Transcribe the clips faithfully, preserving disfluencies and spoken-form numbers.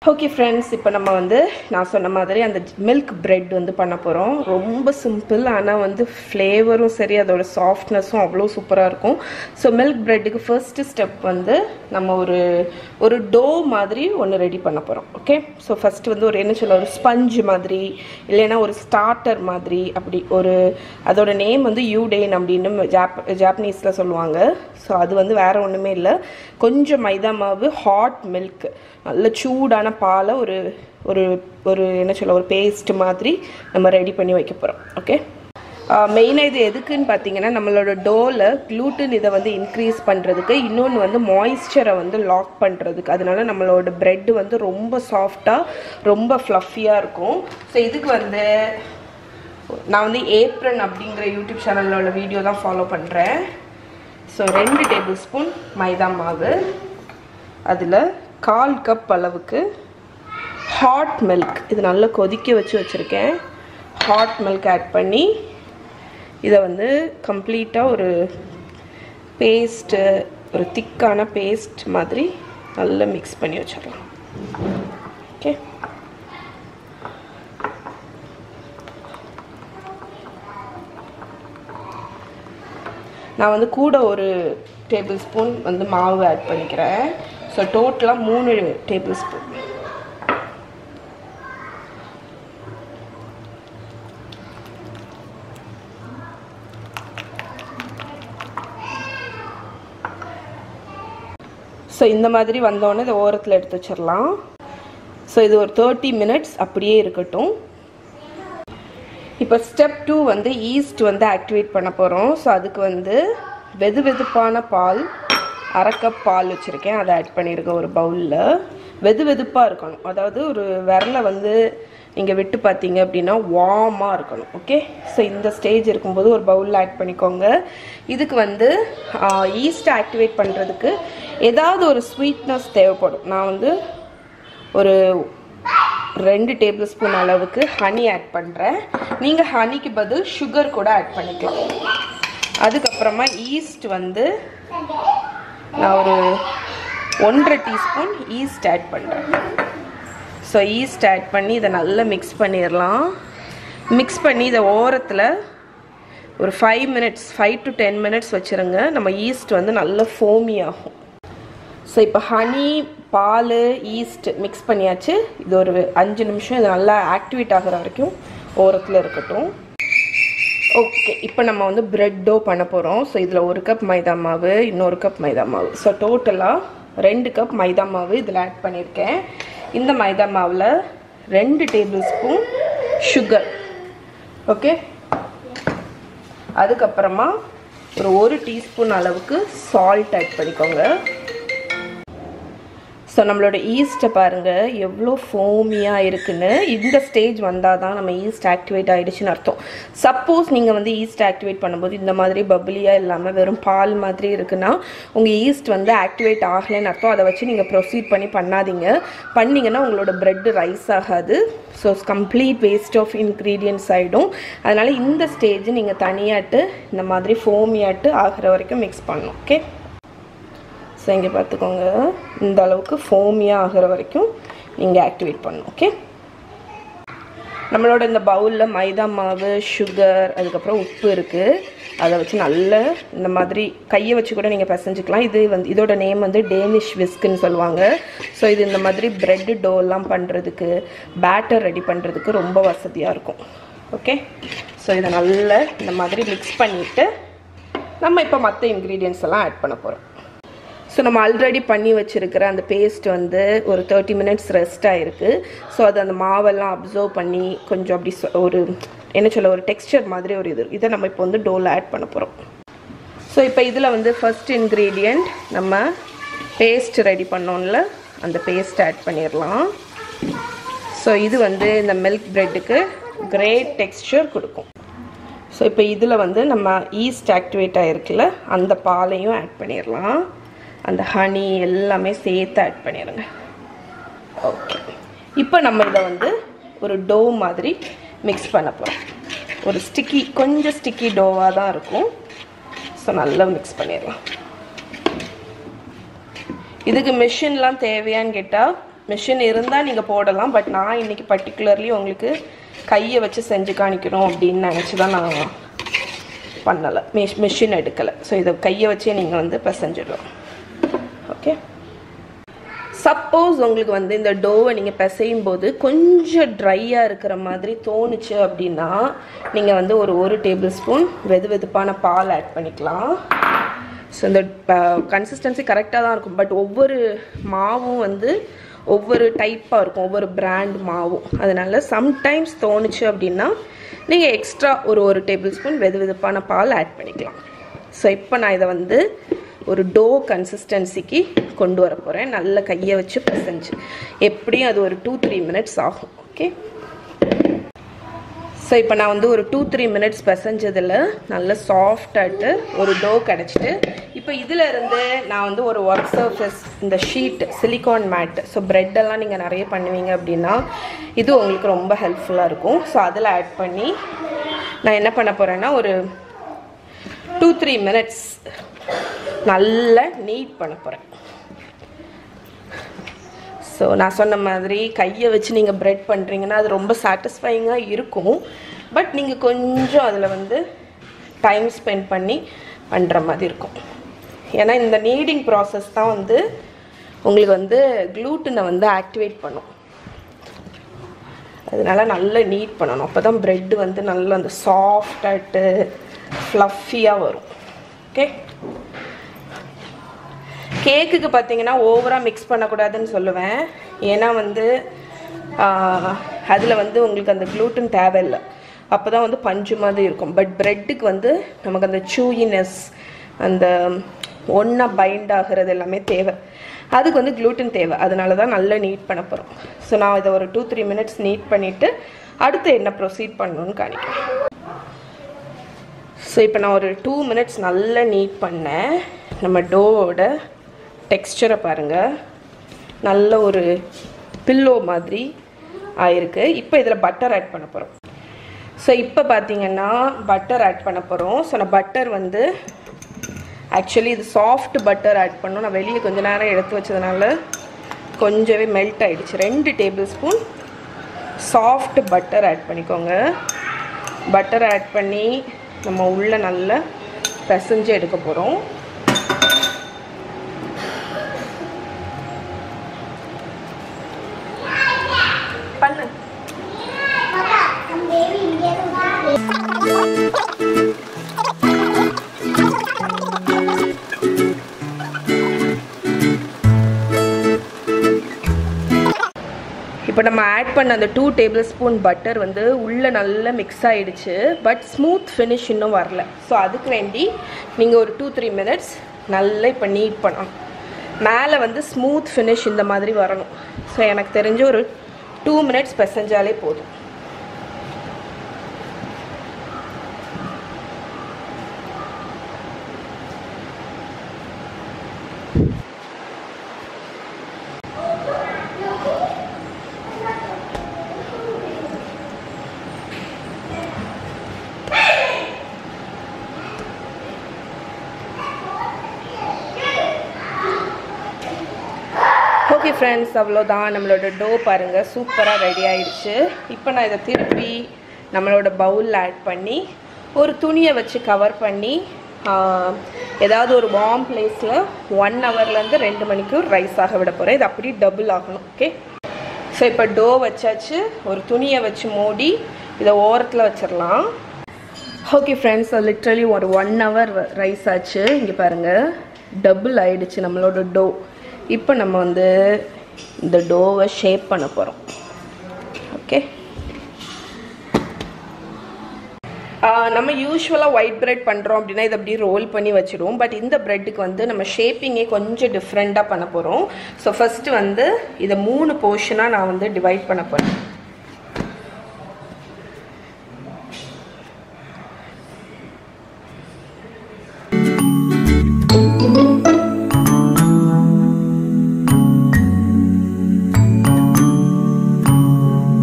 Okay friends, இப்போ நம்ம வந்து நான் சொன்ன மாதிரி அந்த milk bread வந்து பண்ண போறோம். ரொம்ப சிம்பிள் ஆனா வந்து ஃப்ளேவரும் சரி அதோட சாஃப்ட்னஸும் அவ்வளோ சூப்பரா இருக்கும். சோ milk breadக்கு ஃபர்ஸ்ட் ஸ்டெப் வந்து நம்ம ஒரு ஒரு டோ மாதிரி ஒன்னு ரெடி பண்ண போறோம். ஓகே? சோ ஃபர்ஸ்ட் வந்து ஒரு என்ன சொல்ல ஒரு ஸ்பஞ்ச் மாதிரி இல்லனா ஒரு ஸ்டார்ட்டர் மாதிரி அப்படி ஒரு அதோட நேம் வந்து யூடேன் அப்படினு ஜாப்பனீஸ்ல சொல்லுவாங்க. சோ அது வந்து வேற ஒண்ணுமே இல்ல. கொஞ்சம் மைதா மாவு, ஹாட் milk, நல்ல சூடான பாலை ஒரு ஒரு ஒரு என்ன சொல்ல ஒரு பேஸ்ட் மாதிரி நம்ம ரெடி பண்ணி வைக்க போறோம். ஓகே? மெயினா இது எதுக்குன்னு பாத்தீங்கன்னா நம்மளோட டோல gluten இத வந்து இன்க்ரீஸ் பண்றதுக்கு, இன்னொன்னு வந்து மாய்ஸ்சரை வந்து லாக் பண்றதுக்கு. அதனால நம்மளோட bread வந்து ரொம்ப சாஃப்ட்டா ரொம்ப ஃப்ளஃபியா இருக்கும். சோ இதுக்கு வந்து நான் வந்து ஏப்ரன் அப்படிங்கற யூடியூப் சேனல்ல உள்ள வீடியோ தான் ஃபாலோ பண்றேன். சோ ரெண்டு டேபிள்ஸ்பூன் மைதா மாவு, அதுல கால் கப் அளவுக்கு ஹாட் milk, இது நல்லா கொதிக்க வச்சு வச்சிருக்கேன். ஹாட் milk ஆட் பண்ணி இத வந்து கம்ப்ளீட்டா ஒரு பேஸ்ட், ஒரு திக்கான பேஸ்ட் மாதிரி நல்லா mix பண்ணி வச்சிரலாம். ஓகே? நான் வந்து கூட ஒரு டேபிள்ஸ்பூன் வந்து மாவு ஆட் பண்ணிக்கிறேன். சோ டோட்டலா மூணு டேபிள்ஸ்பூன். சோ இந்த மாதிரி வந்தோனே இத ஓரத்துல எடுத்து வச்சிரலாம். சோ இது ஒரு thirty minutes அப்படியே இருக்கட்டும். இப்போ ஸ்டெப் two வந்து ஈஸ்ட் வந்து ஆக்டிவேட் பண்ண போறோம். சோ அதுக்கு வந்து வெதுவெதுப்பான பால், அரை கப் பால் வச்சிருக்கேன். அதை ஆட் பண்ணிருக்கேன் ஒரு பவுல்ல. வெதுவெதுப்பா இருக்கணும். அதாவது ஒரு விரல வந்து நீங்க விட்டு பாத்தீங்க அப்படினா வார்மா இருக்கணும். ஓகே? சோ இந்த ஸ்டேஜ் இருக்கும்போது ஒரு பவுல்ல ஆட் பண்ணிக்கோங்க. இதுக்கு வந்து ஈஸ்ட் ஆக்டிவேட் பண்றதுக்கு ஏதாவது ஒரு ஸ்வீட்னஸ் தேவைப்படும். நான் வந்து ஒரு ரெண்டு டேபிள்ஸ்பூன் அளவுக்கு ஹனி ஆட் பண்றேன். நீங்க ஹனிக்கு பதில் சுகர் கூட ஆட் பண்ணிக்கலாம். அதுக்கு அப்புறமா ஈஸ்ட் வந்து நான் ஒரு ஒன்றரை டீஸ்பூன் ஈஸ்ட் ஆட் பண்றேன். சோ ஈஸ்ட் ஆட் பண்ணி இத நல்லா mix பண்ணிரலாம். mix பண்ணி இத ஓரத்துல ஒரு five minutes five to ten minutes வச்சிருங்க. நம்ம ஈஸ்ட் வந்து நல்ல ஃபோமி ஆகும். சோ இப்போ ஹனி, பால், ஈஸ்ட் mix பண்ணியாச்சு. இது ஒரு அஞ்சு நிமிஷம் இது நல்லா ஆக்டிவேட் ஆகுற வரைக்கும் ஓரத்துல இருக்கட்டும். ஓகே, இப்போ நம்ம வந்து பிரெட் டோ பண்ண போறோம். சோ இதுல ஒரு கப் மைதா மாவு, இன்னொரு கப் மைதா மாவு. சோ டோட்டலா ரெண்டு கப் மைதா மாவு இதுல ஆட் பண்ணிருக்கேன். இந்த மைதா மாவுல ரெண்டு டேபிள்ஸ்பூன் சுகர். ஓகே? அதுக்கு அப்புறமா ஒரு ஒரு டீஸ்பூன் அளவுக்கு சால்ட் ஆட் பண்ணிக்கோங்க. சோ நம்மளோட ஈஸ்ட் பாருங்க எவ்வளோ ஃபோமியா இருக்குன்னு. இந்த ஸ்டேஜ் வந்தாதான் நம்ம ஈஸ்ட் ஆக்டிவேட் ஆயிடுச்சுன்னு அர்த்தம். சப்போஸ் நீங்க வந்து ஈஸ்ட் ஆக்டிவேட் பண்ணும்போது இந்த மாதிரி பபிளியா இல்லாம வெறும் பால் மாதிரி இருக்குன்னா உங்க ஈஸ்ட் வந்து ஆக்டிவேட் ஆகலைன்னு அர்த்தம். அதை வச்சு நீங்க ப்ரொசீட் பண்ணி பண்ணாதீங்க. பண்ணீங்கன்னா உங்களோட பிரெட் ரைஸ் ஆகாது. So complete waste of ingredients ஆகிடும். அதனால இந்த ஸ்டேஜ் நீங்க தனியாட்டு இந்த மாதிரி ஃபோமியாட்டு ஆகிற வரைக்கும் மிக்ஸ் பண்ணணும். ஓகே? ஸோ இங்கே பார்த்துக்கோங்க, இந்த அளவுக்கு ஃபோமியாக ஆகிற வரைக்கும் நீங்கள் ஆக்டிவேட் பண்ணணும். ஓகே? நம்மளோட இந்த பவுலில் மைதா மாவு, சுகர், அதுக்கப்புறம் உப்பு இருக்குது. அதை வச்சு நல்லா இந்த மாதிரி கையை வச்சு கூட நீங்கள் பிசைஞ்சிக்கலாம். இது வந்து இதோட நேம் வந்து டேனிஷ் விஸ்க்குன்னு சொல்லுவாங்க. ஸோ இது இந்த மாதிரி பிரெட் டோலாம் பண்ணுறதுக்கு, பேட்டர் ரெடி பண்ணுறதுக்கு ரொம்ப வசதியாக இருக்கும். ஓகே? ஸோ இதை நல்லா இந்த மாதிரி மிக்ஸ் பண்ணிவிட்டு நம்ம இப்போ மற்ற இன்க்ரீடியன்ட்ஸ் எல்லாம் ஆட் பண்ண போகிறோம். ஸோ நம்ம ஆல்ரெடி பண்ணி வச்சுருக்கிற அந்த பேஸ்ட் வந்து ஒரு தேர்ட்டி மினிட்ஸ் ரெஸ்ட் ஆகிருக்கு. ஸோ அது அந்த மாவெல்லாம் அப்சர்வ் பண்ணி கொஞ்சம் அப்படி ஒரு என்ன சொல்ல ஒரு டெக்ஸ்சர் மாதிரி ஒரு இது இதை நம்ம இப்போ வந்து டோவில் ஆட் பண்ண போகிறோம். ஸோ இப்போ இதில் வந்து ஃபர்ஸ்ட் இன்க்ரீடியண்ட் நம்ம பேஸ்ட் ரெடி பண்ணோம்ல, அந்த பேஸ்ட் ஆட் பண்ணிடலாம். ஸோ இது வந்து இந்த மில்க் பிரெட்டுக்கு கிரேட் டெக்ஸ்சர் கொடுக்கும். ஸோ இப்போ இதில் வந்து நம்ம ஈஸ்ட் ஆக்டிவேட் ஆகிருக்குல்ல, அந்த பாலையும் ஆட் பண்ணிடலாம். அந்த ஹனி எல்லாமே சேர்த்து ஆட் பண்ணிடுங்க. ஓகே, இப்போ நம்ம இதை வந்து ஒரு டோ மாதிரி மிக்ஸ் பண்ண போகிறோம். ஒரு ஸ்டிக்கி கொஞ்சம் ஸ்டிக்கி டோவாக தான் இருக்கும். ஸோ நல்லா மிக்ஸ் பண்ணிடலாம். இதுக்கு மெஷின்லாம் தேவையான்னு கேட்டால் மிஷின் இருந்தால் நீங்கள் போடலாம். பட் நான் இன்றைக்கி பர்டிகுலர்லி உங்களுக்கு கையை வச்சு செஞ்சு காணிக்கணும் அப்படின்னு நினச்சி தான் நான் பண்ணலை, மிஷ் மிஷின் எடுக்கலை. ஸோ இதை கையை வச்சே நீங்கள் வந்து பிசைஞ்சிடலாம். ஓகே. சப்போஸ் உங்களுக்கு வந்து இந்த டோவை நீங்கள் பிசையும் போது கொஞ்சம் ட்ரையாக இருக்கிற மாதிரி தோணுச்சு அப்படின்னா நீங்கள் வந்து ஒரு ஒரு டேபிள் ஸ்பூன் வெது வெதுப்பான பால் ஆட் பண்ணிக்கலாம். ஸோ இந்த கன்சிஸ்டன்சி கரெக்டாக தான் இருக்கும். பட் ஒவ்வொரு மாவும் வந்து ஒவ்வொரு டைப்பாக இருக்கும், ஒவ்வொரு பிராண்ட் மாவும். அதனால சம்டைம்ஸ் தோணுச்சு அப்படின்னா நீங்கள் எக்ஸ்ட்ரா ஒரு ஒரு டேபிள் ஸ்பூன் வெது வெதுப்பான பால் ஆட் பண்ணிக்கலாம். ஸோ இப்போ நான் இதை வந்து ஒரு டோ கன்சிஸ்டன்சிக்கு கொண்டு வர போகிறேன். நல்ல கையை வச்சு பிசைஞ்சு எப்படியும் அது ஒரு டூ த்ரீ மினிட்ஸ் ஆகும். ஓகே. ஸோ இப்போ நான் வந்து ஒரு டூ த்ரீ மினிட்ஸ் பிசைஞ்சதில் நல்ல சாஃப்டாகிட்டு ஒரு டோ கிடச்சிட்டு, இப்போ இதில் இருந்து நான் வந்து ஒரு ஒர்க் சர்ஃபேஸ், இந்த ஷீட் சிலிகான் மேட், ஸோ ப்ரெட்டெல்லாம் நீங்கள் நிறைய பண்ணுவீங்க அப்படின்னா இது உங்களுக்கு ரொம்ப ஹெல்ப்ஃபுல்லாக இருக்கும். ஸோ அதில் ஆட் பண்ணி நான் என்ன பண்ண போகிறேன்னா ஒரு டூ த்ரீ மினிட்ஸ் நல்லா நீட் பண்ண போகிறேன். ஸோ நான் சொன்ன மாதிரி கையை வச்சு நீங்கள் ப்ரெட் பண்ணுறீங்கன்னா அது ரொம்ப சாட்டிஸ்ஃபைங்காக இருக்கும். பட் நீங்கள் கொஞ்சம் அதில் வந்து டைம் ஸ்பெண்ட் பண்ணி பண்ணுற மாதிரி இருக்கும். ஏன்னா இந்த நீடிங் ப்ராசஸ் தான் வந்து உங்களுக்கு வந்து க்ளூட்டனை வந்து ஆக்டிவேட் பண்ணும். அதனால நல்லா நீட் பண்ணணும். அப்போ தான் ப்ரெட்டு வந்து நல்லா அந்த சாஃப்டாகிட்டு ஃப்ளஃபியாக வரும். ஓகே. கேக்குக்கு பார்த்தீங்கன்னா ஓவராக மிக்ஸ் பண்ணக்கூடாதுன்னு சொல்லுவேன். ஏன்னா வந்து அதில் வந்து உங்களுக்கு அந்த க்ளூட்டன் தேவையில்லை, அப்போ தான் வந்து பஞ்சு மாதிரி இருக்கும். பட் ப்ரெட்டுக்கு வந்து நமக்கு அந்த சூயினஸ், அந்த ஒன்றா பைண்ட் ஆகிறது எல்லாமே தேவை. அதுக்கு வந்து க்ளூட்டன் தேவை. அதனால தான் நல்லா நீட் பண்ண போகிறோம். ஸோ நான் இதை ஒரு டூ த்ரீ மினிட்ஸ் நீட் பண்ணிவிட்டு அடுத்து என்ன ப்ரொசீட் பண்ணணும்னு காணிக்கிறேன். ஸோ இப்போ நான் ஒரு டூ மினிட்ஸ் நல்லா நீட் பண்ணேன். நம்ம டோவோட டெக்ஸ்சரை பாருங்கள், நல்ல ஒரு பில்லோ மாதிரி ஆயிருக்கு. இப்போ இதில் பட்டர் ஆட் பண்ண போகிறோம். ஸோ இப்போ பார்த்தீங்கன்னா பட்டர் ஆட் பண்ண போகிறோம். ஸோ நான் பட்டர் வந்து ஆக்சுவலி இது சாஃப்ட் பட்டர் ஆட் பண்ணோம். நான் வெளியே கொஞ்சம் நேரம் எடுத்து வச்சதுனால கொஞ்சமே மெல்ட் ஆகிடுச்சு. ரெண்டு tablespoon soft butter add பண்ணிக்கோங்க. பட்டர் ஆட் பண்ணி நம்ம உள்ளே நல்லா பிசைஞ்சு எடுக்க போகிறோம். பண்ணு. இப்போ நம்ம ஆட் பண்ண அந்த டூ டேபிள் ஸ்பூன் பட்டர் வந்து உள்ளே நல்லா மிக்ஸ் ஆகிடுச்சு. பட் ஸ்மூத் ஃபினிஷ் இன்னும் வரல. ஸோ அதுக்கு வேண்டி நீங்கள் ஒரு டூ த்ரீ மினிட்ஸ் நல்லா இப்போ நீட் பண்ணணும். மேலே வந்து ஸ்மூத் ஃபினிஷ் இந்த மாதிரி வரணும். ஸோ எனக்கு தெரிஞ்ச ஒரு டூ மினிட்ஸ் பிசைஞ்சாலே போதும். ஓகே ஃப்ரெண்ட்ஸ், அவ்வளோதான். நம்மளோட டோ பாருங்கள் சூப்பராக ரெடி ஆயிடுச்சு. இப்போ நான் இதை திருப்பி நம்மளோட பவுலில் ஆட் பண்ணி ஒரு துணியை வச்சு கவர் பண்ணி ஏதாவது ஒரு வார்ம் பிளேஸில் ஒன் ஹவர்லேருந்து ரெண்டு மணிக்கு ரைஸ் ஆக விட போகிறேன். இது அப்படியே டபுள் ஆகணும். ஓகே. ஸோ இப்போ டோ வச்சாச்சு. ஒரு துணியை வச்சு மூடி இதை ஓரத்தில் வச்சிடலாம். ஓகே ஃப்ரெண்ட்ஸ், லிட்ரலி ஒரு ஒன் ஹவர் ரைஸ் ஆச்சு. இங்கே பாருங்கள் டபுள் ஆயிடுச்சு நம்மளோட டோ. இப்போ நம்ம வந்து இந்த டோவை ஷேப் பண்ண போகிறோம். ஓகே. நம்ம யூஸ்வலாக ஒயிட் பிரெட் பண்ணுறோம் அப்படின்னா இதை அப்படியே ரோல் பண்ணி வச்சுடுவோம். பட் இந்த பிரெட்டுக்கு வந்து நம்ம ஷேப்பிங்கே கொஞ்சம் டிஃப்ரெண்ட்டாக பண்ண போகிறோம். ஸோ ஃபஸ்ட்டு வந்து இதை மூணு போர்ஷனாக நான் வந்து டிவைட் பண்ண போகிறேன்.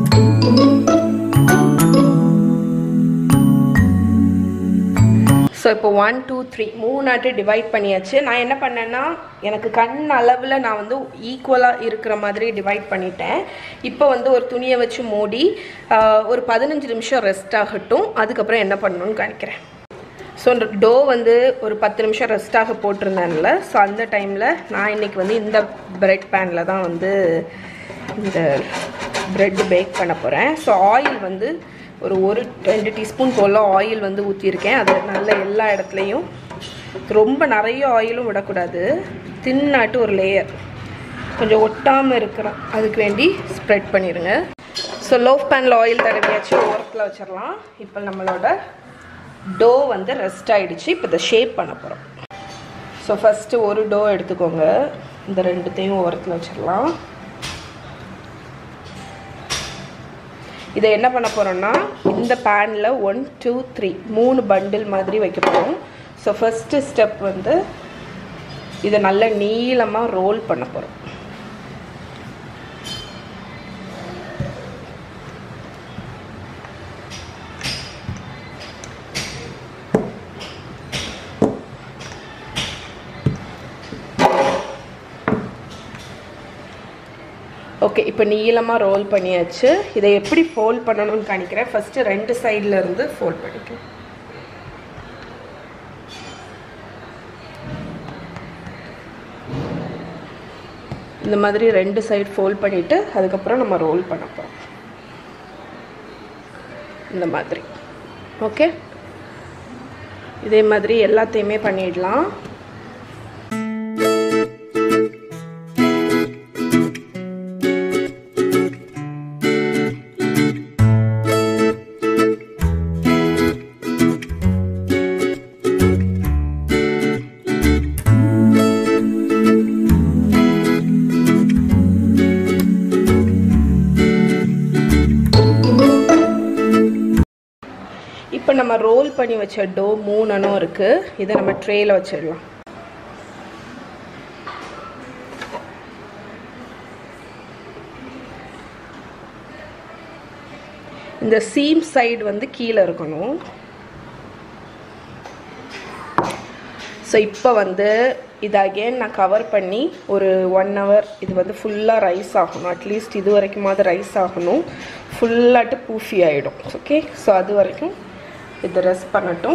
ஸோ இப்போ ஒன் டூ த்ரீ மூணாட்டு டிவைட் பண்ணியாச்சு. நான் என்ன பண்ணேன்னா எனக்கு கண் அளவில் நான் வந்து ஈக்குவலாக இருக்கிற மாதிரி டிவைட் பண்ணிட்டேன். இப்போ வந்து ஒரு துணியை வச்சு மூடி ஒரு பதினஞ்சு நிமிஷம் ரெஸ்ட் ஆகட்டும். அதுக்கப்புறம் என்ன பண்ணணும்னு காணிக்கிறேன். ஸோ டோ வந்து ஒரு பத்து நிமிஷம் ரெஸ்ட்டாக போட்டிருந்தேன்ல, ஸோ அந்த டைமில் நான் இன்றைக்கி வந்து இந்த ப்ரெட் பேனில் தான் வந்து இந்த ப்ரெட்டு பேக் பண்ண போகிறேன். ஸோ ஆயில் வந்து ஒரு ஒரு ரெண்டு டீஸ்பூன் போல் ஆயில் வந்து ஊற்றியிருக்கேன். அது நல்ல எல்லா இடத்துலையும் ரொம்ப நிறைய ஆயிலும் விடக்கூடாது, தின்னாட்டு ஒரு லேயர் கொஞ்சம் ஒட்டாமல் இருக்கிறோம், அதுக்கு வேண்டி ஸ்ப்ரெட் பண்ணிடுங்க. ஸோ லோஃப் பேனில் ஆயில் தடவியாச்சு, ஓரத்தில் வச்சிடலாம். இப்போ நம்மளோட டோ வந்து ரெஸ்ட் ஆகிடுச்சு. இப்போ இதை ஷேப் பண்ண போகிறோம். ஸோ ஃபஸ்ட்டு ஒரு டோ எடுத்துக்கோங்க, இந்த ரெண்டுத்தையும் ஓரத்தில் வச்சிடலாம். இதை என்ன பண்ண போகிறோன்னா இந்த பேனில் ஒன் டூ த்ரீ மூணு பண்டில் மாதிரி வைக்க போகிறோம். ஸோ ஃபஸ்ட்டு ஸ்டெப் வந்து இதை நல்லா நீளமாக ரோல் பண்ண போகிறோம். ஓகே, இப்போ நீளமாக ரோல் பண்ணியாச்சு. இதை எப்படி ஃபோல்ட் பண்ணணும்னு காணிக்கிறேன். ஃபஸ்ட்டு ரெண்டு சைடில் இருந்து ஃபோல்ட் பண்ணிக்கலாம். இந்த மாதிரி ரெண்டு சைடு ஃபோல்ட் பண்ணிவிட்டு அதுக்கப்புறம் நம்ம ரோல் பண்ண போகிறோம் இந்த மாதிரி. ஓகே, இதே மாதிரி எல்லாத்தையுமே பண்ணிடலாம். இப்போ நம்ம ரோல் பண்ணி வச்ச டோ மூணனும் இருக்குது, இதை நம்ம ட்ரேயில் வச்சிடலாம். இந்த சீம் சைடு வந்து கீழே இருக்கணும். ஸோ இப்போ வந்து இது அகெயின் நான் கவர் பண்ணி ஒரு ஒன் ஹவர் இது வந்து ஃபுல்லாக ரைஸ் ஆகணும். அட்லீஸ்ட் இது வரைக்குமாவது ரைஸ் ஆகணும், ஃபுல்லாட்டு பூஃபி ஆகிடும். ஓகே, ஸோ அது வரைக்கும் இதை ரெஸ்ட் பண்ணட்டும்.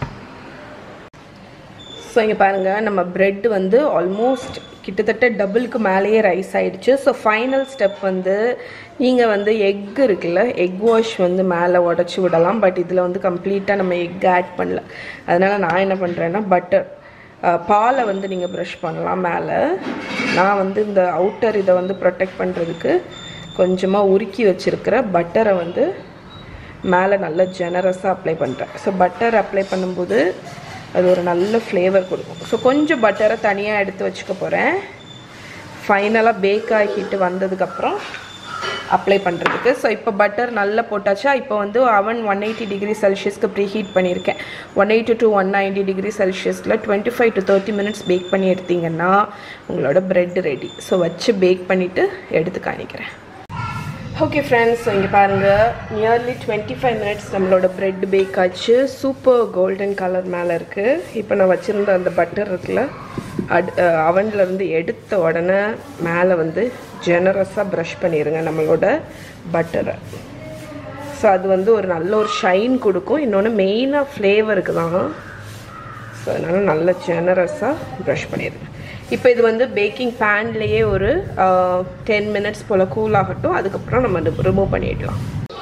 ஸோ இங்கே பாருங்கள், நம்ம ப்ரெட் வந்து ஆல்மோஸ்ட் கிட்டத்தட்ட டபுளுக்கு மேலேயே ரைஸ் ஆகிடுச்சு. ஸோ ஃபைனல் ஸ்டெப் வந்து நீங்கள் வந்து எக் இருக்குல்ல, எக் வாஷ் வந்து மேலே உடச்சி விடலாம். பட் இதில் வந்து கம்ப்ளீட்டாக நம்ம எக் ஆட் பண்ணல. அதனால் நான் என்ன பண்ணுறேன்னா பட்டர் பாலை வந்து நீங்கள் ப்ரஷ் பண்ணலாம் மேலே. நான் வந்து இந்த அவுட்டர் இதை வந்து ப்ரொடெக்ட் பண்ணுறதுக்கு கொஞ்சமாக உருக்கி வச்சுருக்கிற பட்டரை வந்து மேலே நல்லா ஜெனரஸாக அப்ளை பண்ணுறேன். ஸோ பட்டர் அப்ளை பண்ணும்போது அது ஒரு நல்ல ஃப்ளேவர் கொடுக்கும். ஸோ கொஞ்சம் பட்டரை தனியாக எடுத்து வச்சுக்க போகிறேன், ஃபைனலாக பேக் ஆகிட்டு வந்ததுக்கப்புறம் அப்ளை பண்ணுறதுக்கு. ஸோ இப்போ பட்டர் நல்லா போட்டாச்சா. இப்போ வந்து அவன் ஒன் எயிட்டி டிகிரி செல்சியஸ்க்கு ப்ரீ ஹீட் பண்ணியிருக்கேன். One eighty to one ninety degree செல்சியஸில் twenty five to thirty minutes bake பண்ணி எடுத்திங்கன்னா உங்களோட ப்ரெட் ரெடி. ஸோ வச்சு பேக் பண்ணிவிட்டு எடுத்து காணிக்கிறேன். ஓகே ஃப்ரெண்ட்ஸ், ஸோ இங்கே பாருங்கள், நியர்லி டுவெண்ட்டி ஃபைவ் மினிட்ஸ் நம்மளோட ப்ரெட் பேக் ஆச்சு. சூப்பர் கோல்டன் கலர் மேலே இருக்குது. இப்போ நான் வச்சுருந்த அந்த பட்டர் இருக்குல்ல, அட் அவன்லேருந்து எடுத்த உடனே மேலே வந்து ஜெனரஸாக ப்ரஷ் பண்ணிடுங்க நம்மளோட பட்டரை. ஸோ அது வந்து ஒரு நல்ல ஒரு ஷைன் கொடுக்கும். இன்னொன்று மெயினாக ஃப்ளேவருக்கு தான். ஸோ அதனால் நல்ல ஜெனரஸாக ப்ரஷ் பண்ணிடுங்க. இப்போ இது வந்து பேக்கிங் பேன்லேயே ஒரு டென் மினிட்ஸ் போல் கூல் ஆகட்டும். அதுக்கப்புறம் நம்ம ரிமூவ் பண்ணிடலாம்.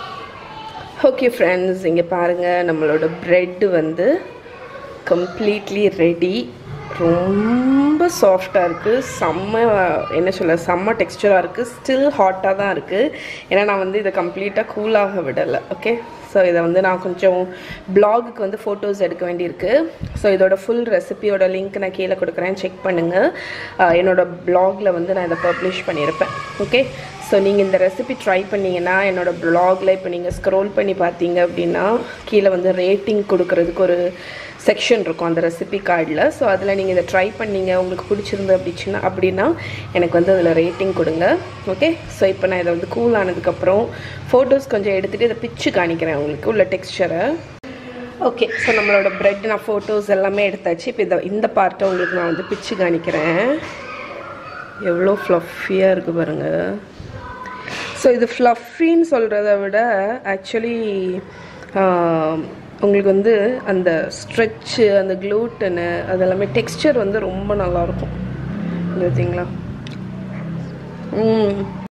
ஓகே ஃப்ரெண்ட்ஸ், இங்கே பாருங்கள், நம்மளோட ப்ரெட்டு வந்து கம்ப்ளீட்லி ரெடி. ரொம்ப சாஃப்டாக இருக்குது, செம்ம என்ன சொல்ல செம்ம டெக்ஸ்சராக இருக்குது. ஸ்டில் ஹாட்டாக தான் இருக்குது, ஏன்னா நான் வந்து இதை கம்ப்ளீட்டாக கூலாக விடலை. ஓகே, ஸோ இதை வந்து நான் கொஞ்சம் பிளாகுக்கு வந்து ஃபோட்டோஸ் எடுக்க வேண்டியிருக்கு. ஸோ இதோட ஃபுல் ரெசிபியோட லிங்க் நான் கீழே கொடுக்குறேன், செக் பண்ணுங்கள். என்னோடய பிளாகில் வந்து நான் இதை பப்ளிஷ் பண்ணியிருப்பேன். ஓகே, ஸோ நீங்கள் இந்த ரெசிபி ட்ரை பண்ணிங்கன்னா என்னோடய பிளாகில் இப்போ நீங்கள் ஸ்க்ரோல் பண்ணி பார்த்தீங்க அப்படின்னா கீழே வந்து ரேட்டிங் கொடுக்குறதுக்கு ஒரு செக்ஷன் இருக்கும் அந்த ரெசிபி கார்டில். ஸோ அதில் நீங்கள் இதை ட்ரை பண்ணிங்க, உங்களுக்கு பிடிச்சிருந்து அப்படிச்சுன்னா அப்படின்னா எனக்கு வந்து அதில் ரேட்டிங் கொடுங்க. ஓகே, ஸோ இப்போ நான் இதை வந்து கூல் ஆனதுக்கப்புறம் ஃபோட்டோஸ் கொஞ்சம் எடுத்துகிட்டு இதை பிச்சு காணிக்கிறேன் உங்களுக்கு உள்ள டெக்ஸ்சரை. ஓகே, ஸோ நம்மளோட ப்ரெட் நான் ஃபோட்டோஸ் எல்லாமே எடுத்தாச்சு. இப்போ இதை இந்த பார்ட்டை உங்களுக்கு நான் வந்து பிச்சு காணிக்கிறேன். எவ்வளோ ஃப்ளஃபியாக இருக்குது பாருங்கள். ஸோ இது ஃப்ளஃபின்னு சொல்கிறத விட ஆக்சுவலி உங்களுக்கு வந்து அந்த ஸ்ட்ரெச்சு, அந்த க்ளூட்டனு, அதெல்லாமே டெக்ஸ்சர் வந்து ரொம்ப நல்லாயிருக்கும். பார்த்தீங்களா? ம்